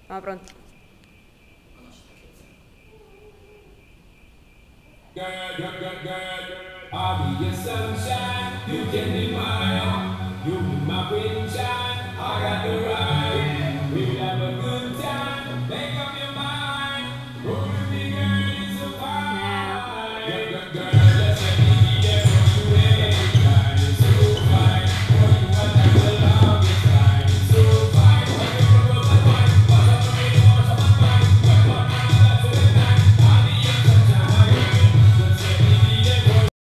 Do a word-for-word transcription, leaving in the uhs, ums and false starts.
Ah, pronto. Girl, girl, girl, girl, I'll be your sunshine. You can be mine. You'll be my rain child.